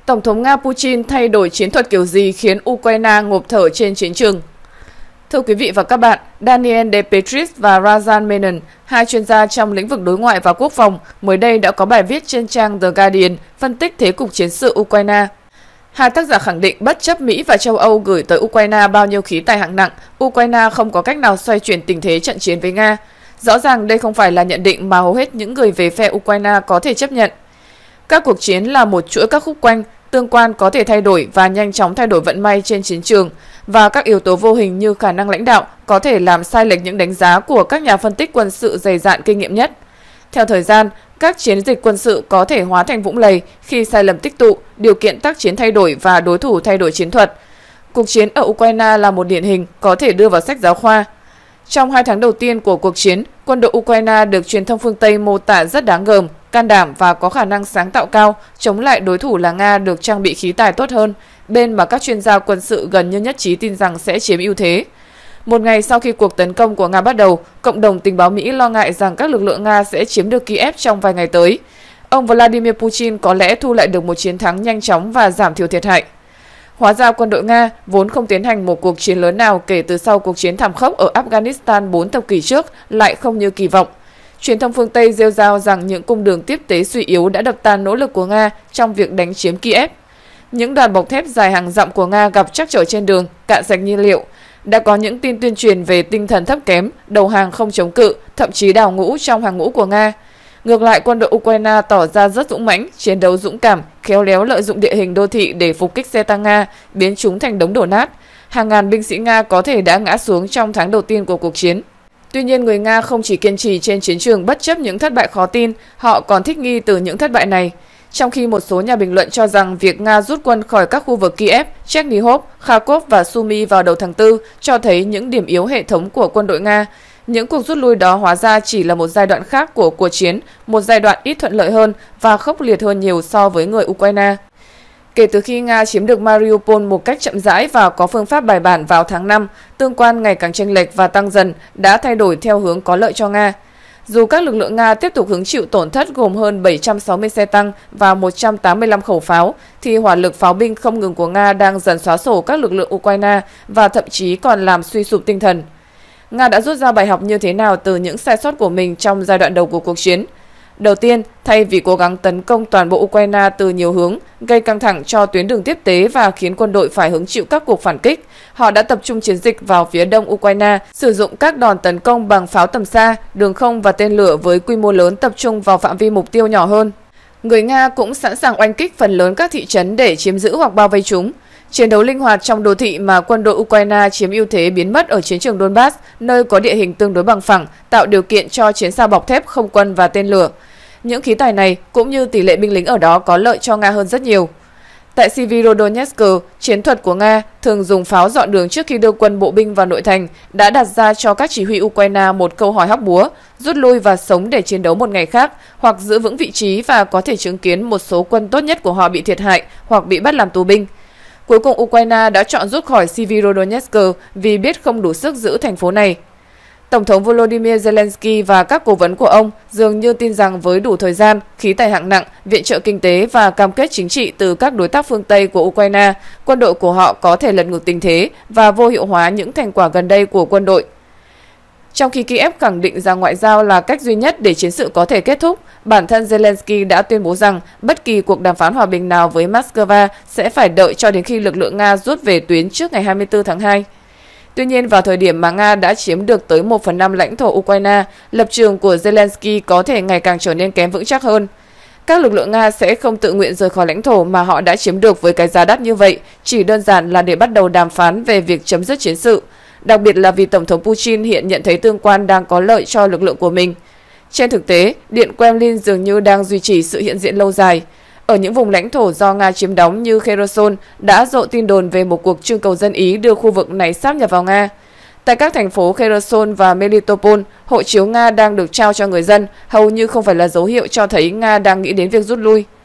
Tổng thống Nga Putin thay đổi chiến thuật kiểu gì khiến Ukraine ngộp thở trên chiến trường? Thưa quý vị và các bạn, Daniel De Petris và Razan Menon, hai chuyên gia trong lĩnh vực đối ngoại và quốc phòng, mới đây đã có bài viết trên trang The Guardian phân tích thế cục chiến sự Ukraine. Hai tác giả khẳng định bất chấp Mỹ và châu Âu gửi tới Ukraine bao nhiêu khí tài hạng nặng, Ukraine không có cách nào xoay chuyển tình thế trận chiến với Nga. Rõ ràng đây không phải là nhận định mà hầu hết những người về phe Ukraine có thể chấp nhận. Các cuộc chiến là một chuỗi các khúc quanh, tương quan có thể thay đổi và nhanh chóng thay đổi vận may trên chiến trường, và các yếu tố vô hình như khả năng lãnh đạo có thể làm sai lệch những đánh giá của các nhà phân tích quân sự dày dạn kinh nghiệm nhất. Theo thời gian, các chiến dịch quân sự có thể hóa thành vũng lầy khi sai lầm tích tụ, điều kiện tác chiến thay đổi và đối thủ thay đổi chiến thuật. Cuộc chiến ở Ukraine là một điển hình có thể đưa vào sách giáo khoa. Trong 2 tháng đầu tiên của cuộc chiến, quân đội Ukraine được truyền thông phương Tây mô tả rất đáng gờm, can đảm và có khả năng sáng tạo cao, chống lại đối thủ là Nga được trang bị khí tài tốt hơn, bên mà các chuyên gia quân sự gần như nhất trí tin rằng sẽ chiếm ưu thế. Một ngày sau khi cuộc tấn công của Nga bắt đầu, cộng đồng tình báo Mỹ lo ngại rằng các lực lượng Nga sẽ chiếm được Kiev trong vài ngày tới. Ông Vladimir Putin có lẽ thu lại được một chiến thắng nhanh chóng và giảm thiểu thiệt hại. Hóa ra quân đội Nga vốn không tiến hành một cuộc chiến lớn nào kể từ sau cuộc chiến thảm khốc ở Afghanistan 4 thập kỷ trước lại không như kỳ vọng. Truyền thông phương Tây rêu rao rằng những cung đường tiếp tế suy yếu đã đập tan nỗ lực của Nga trong việc đánh chiếm Kiev. Những đoàn bọc thép dài hàng dặm của Nga gặp trắc trở trên đường, cạn sạch nhiên liệu. Đã có những tin tuyên truyền về tinh thần thấp kém, đầu hàng không chống cự, thậm chí đào ngũ trong hàng ngũ của Nga. Ngược lại, quân đội Ukraine tỏ ra rất dũng mãnh, chiến đấu dũng cảm, khéo léo lợi dụng địa hình đô thị để phục kích xe tăng Nga, biến chúng thành đống đổ nát. Hàng ngàn binh sĩ Nga có thể đã ngã xuống trong tháng đầu tiên của cuộc chiến. Tuy nhiên, người Nga không chỉ kiên trì trên chiến trường bất chấp những thất bại khó tin, họ còn thích nghi từ những thất bại này. Trong khi một số nhà bình luận cho rằng việc Nga rút quân khỏi các khu vực Kiev, Chernihiv, Kharkov và Sumy vào đầu tháng 4 cho thấy những điểm yếu hệ thống của quân đội Nga, những cuộc rút lui đó hóa ra chỉ là một giai đoạn khác của cuộc chiến, một giai đoạn ít thuận lợi hơn và khốc liệt hơn nhiều so với người Ukraine. Kể từ khi Nga chiếm được Mariupol một cách chậm rãi và có phương pháp bài bản vào tháng 5, tương quan ngày càng chênh lệch và tăng dần đã thay đổi theo hướng có lợi cho Nga. Dù các lực lượng Nga tiếp tục hứng chịu tổn thất gồm hơn 760 xe tăng và 185 khẩu pháo, thì hỏa lực pháo binh không ngừng của Nga đang dần xóa sổ các lực lượng Ukraine và thậm chí còn làm suy sụp tinh thần. Nga đã rút ra bài học như thế nào từ những sai sót của mình trong giai đoạn đầu của cuộc chiến? Đầu tiên, thay vì cố gắng tấn công toàn bộ Ukraine từ nhiều hướng, gây căng thẳng cho tuyến đường tiếp tế và khiến quân đội phải hứng chịu các cuộc phản kích, họ đã tập trung chiến dịch vào phía đông Ukraine, sử dụng các đòn tấn công bằng pháo tầm xa, đường không và tên lửa với quy mô lớn tập trung vào phạm vi mục tiêu nhỏ hơn. Người Nga cũng sẵn sàng oanh kích phần lớn các thị trấn để chiếm giữ hoặc bao vây chúng. Chiến đấu linh hoạt trong đô thị mà quân đội Ukraine chiếm ưu thế biến mất ở chiến trường Donbass, nơi có địa hình tương đối bằng phẳng, tạo điều kiện cho chiến xa bọc thép, không quân và tên lửa. Những khí tài này cũng như tỷ lệ binh lính ở đó có lợi cho Nga hơn rất nhiều. Tại Severodonetsk, chiến thuật của Nga thường dùng pháo dọn đường trước khi đưa quân bộ binh vào nội thành đã đặt ra cho các chỉ huy Ukraine một câu hỏi hóc búa: rút lui và sống để chiến đấu một ngày khác, hoặc giữ vững vị trí và có thể chứng kiến một số quân tốt nhất của họ bị thiệt hại hoặc bị bắt làm tù binh. Cuối cùng Ukraine đã chọn rút khỏi Severodonetsk vì biết không đủ sức giữ thành phố này. Tổng thống Volodymyr Zelensky và các cố vấn của ông dường như tin rằng với đủ thời gian, khí tài hạng nặng, viện trợ kinh tế và cam kết chính trị từ các đối tác phương Tây của Ukraine, quân đội của họ có thể lật ngược tình thế và vô hiệu hóa những thành quả gần đây của quân đội. Trong khi Kiev khẳng định rằng ngoại giao là cách duy nhất để chiến sự có thể kết thúc, bản thân Zelensky đã tuyên bố rằng bất kỳ cuộc đàm phán hòa bình nào với Moscow sẽ phải đợi cho đến khi lực lượng Nga rút về tuyến trước ngày 24 tháng 2. Tuy nhiên, vào thời điểm mà Nga đã chiếm được tới 1/5 lãnh thổ Ukraine, lập trường của Zelensky có thể ngày càng trở nên kém vững chắc hơn. Các lực lượng Nga sẽ không tự nguyện rời khỏi lãnh thổ mà họ đã chiếm được với cái giá đắt như vậy, chỉ đơn giản là để bắt đầu đàm phán về việc chấm dứt chiến sự. Đặc biệt là vì Tổng thống Putin hiện nhận thấy tương quan đang có lợi cho lực lượng của mình. Trên thực tế, Điện Kremlin dường như đang duy trì sự hiện diện lâu dài. Ở những vùng lãnh thổ do Nga chiếm đóng như Kherson đã rộ tin đồn về một cuộc trưng cầu dân Ý đưa khu vực này sáp nhập vào Nga. Tại các thành phố Kherson và Melitopol, hộ chiếu Nga đang được trao cho người dân, hầu như không phải là dấu hiệu cho thấy Nga đang nghĩ đến việc rút lui.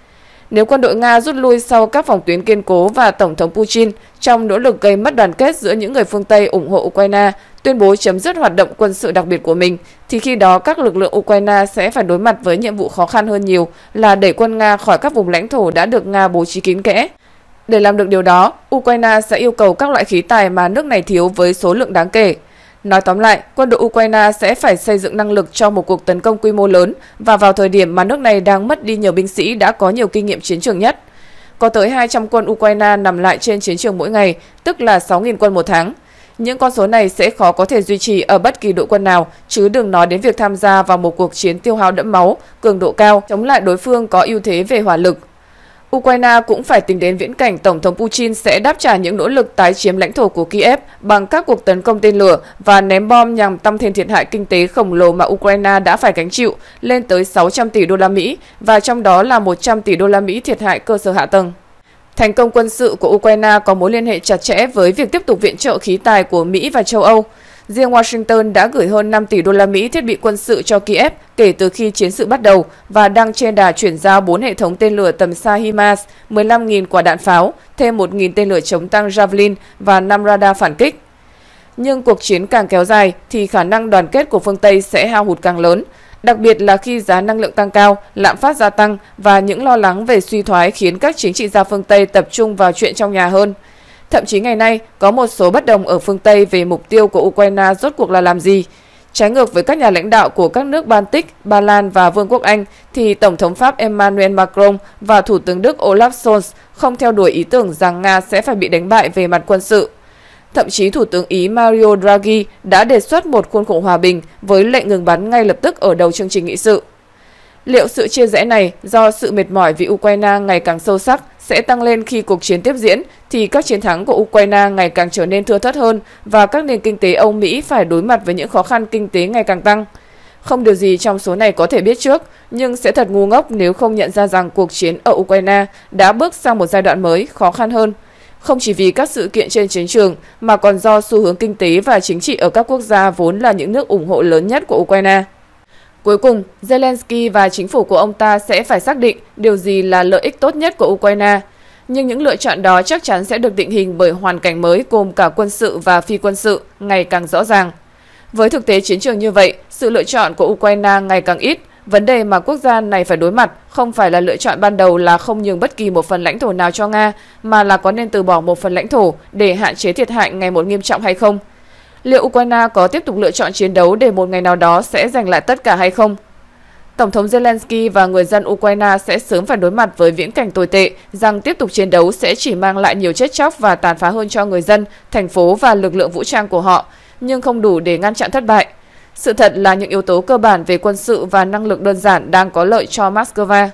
Nếu quân đội Nga rút lui sau các phòng tuyến kiên cố và Tổng thống Putin trong nỗ lực gây mất đoàn kết giữa những người phương Tây ủng hộ Ukraine tuyên bố chấm dứt hoạt động quân sự đặc biệt của mình, thì khi đó các lực lượng Ukraine sẽ phải đối mặt với nhiệm vụ khó khăn hơn nhiều là đẩy quân Nga khỏi các vùng lãnh thổ đã được Nga bố trí kín kẽ. Để làm được điều đó, Ukraine sẽ yêu cầu các loại khí tài mà nước này thiếu với số lượng đáng kể. Nói tóm lại, quân đội Ukraine sẽ phải xây dựng năng lực cho một cuộc tấn công quy mô lớn và vào thời điểm mà nước này đang mất đi nhiều binh sĩ đã có nhiều kinh nghiệm chiến trường nhất. Có tới 200 quân Ukraine nằm lại trên chiến trường mỗi ngày, tức là 6.000 quân một tháng. Những con số này sẽ khó có thể duy trì ở bất kỳ đội quân nào, chứ đừng nói đến việc tham gia vào một cuộc chiến tiêu hao đẫm máu, cường độ cao, chống lại đối phương có ưu thế về hỏa lực. Ukraine cũng phải tính đến viễn cảnh Tổng thống Putin sẽ đáp trả những nỗ lực tái chiếm lãnh thổ của Kiev bằng các cuộc tấn công tên lửa và ném bom nhằm tăng thêm thiệt hại kinh tế khổng lồ mà Ukraine đã phải gánh chịu, lên tới 600 tỷ đô la Mỹ và trong đó là 100 tỷ đô la Mỹ thiệt hại cơ sở hạ tầng. Thành công quân sự của Ukraine có mối liên hệ chặt chẽ với việc tiếp tục viện trợ khí tài của Mỹ và châu Âu. Riêng Washington đã gửi hơn 5 tỷ đô la Mỹ thiết bị quân sự cho Kiev kể từ khi chiến sự bắt đầu và đang trên đà chuyển giao 4 hệ thống tên lửa tầm xa HIMARS, 15.000 quả đạn pháo, thêm 1.000 tên lửa chống tăng Javelin và 5 radar phản kích. Nhưng cuộc chiến càng kéo dài thì khả năng đoàn kết của phương Tây sẽ hao hụt càng lớn, đặc biệt là khi giá năng lượng tăng cao, lạm phát gia tăng và những lo lắng về suy thoái khiến các chính trị gia phương Tây tập trung vào chuyện trong nhà hơn. Thậm chí ngày nay, có một số bất đồng ở phương Tây về mục tiêu của Ukraine rốt cuộc là làm gì. Trái ngược với các nhà lãnh đạo của các nước Baltic, Ba Lan và Vương quốc Anh, thì Tổng thống Pháp Emmanuel Macron và Thủ tướng Đức Olaf Scholz không theo đuổi ý tưởng rằng Nga sẽ phải bị đánh bại về mặt quân sự. Thậm chí Thủ tướng Ý Mario Draghi đã đề xuất một khuôn khổ hòa bình với lệnh ngừng bắn ngay lập tức ở đầu chương trình nghị sự. Liệu sự chia rẽ này do sự mệt mỏi vì Ukraine ngày càng sâu sắc sẽ tăng lên khi cuộc chiến tiếp diễn, thì các chiến thắng của Ukraine ngày càng trở nên thưa thớt hơn và các nền kinh tế Âu Mỹ phải đối mặt với những khó khăn kinh tế ngày càng tăng. Không điều gì trong số này có thể biết trước, nhưng sẽ thật ngu ngốc nếu không nhận ra rằng cuộc chiến ở Ukraine đã bước sang một giai đoạn mới khó khăn hơn. Không chỉ vì các sự kiện trên chiến trường mà còn do xu hướng kinh tế và chính trị ở các quốc gia vốn là những nước ủng hộ lớn nhất của Ukraine. Cuối cùng, Zelensky và chính phủ của ông ta sẽ phải xác định điều gì là lợi ích tốt nhất của Ukraine. Nhưng những lựa chọn đó chắc chắn sẽ được định hình bởi hoàn cảnh mới gồm cả quân sự và phi quân sự ngày càng rõ ràng. Với thực tế chiến trường như vậy, sự lựa chọn của Ukraine ngày càng ít. Vấn đề mà quốc gia này phải đối mặt không phải là lựa chọn ban đầu là không nhường bất kỳ một phần lãnh thổ nào cho Nga, mà là có nên từ bỏ một phần lãnh thổ để hạn chế thiệt hại ngày một nghiêm trọng hay không. Liệu Ukraine có tiếp tục lựa chọn chiến đấu để một ngày nào đó sẽ giành lại tất cả hay không? Tổng thống Zelensky và người dân Ukraine sẽ sớm phải đối mặt với viễn cảnh tồi tệ rằng tiếp tục chiến đấu sẽ chỉ mang lại nhiều chết chóc và tàn phá hơn cho người dân, thành phố và lực lượng vũ trang của họ, nhưng không đủ để ngăn chặn thất bại. Sự thật là những yếu tố cơ bản về quân sự và năng lực đơn giản đang có lợi cho Moscow.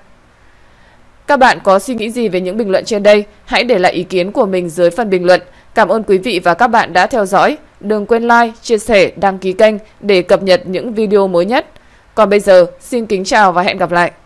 Các bạn có suy nghĩ gì về những bình luận trên đây? Hãy để lại ý kiến của mình dưới phần bình luận. Cảm ơn quý vị và các bạn đã theo dõi. Đừng quên like, chia sẻ, đăng ký kênh để cập nhật những video mới nhất. Còn bây giờ, xin kính chào và hẹn gặp lại.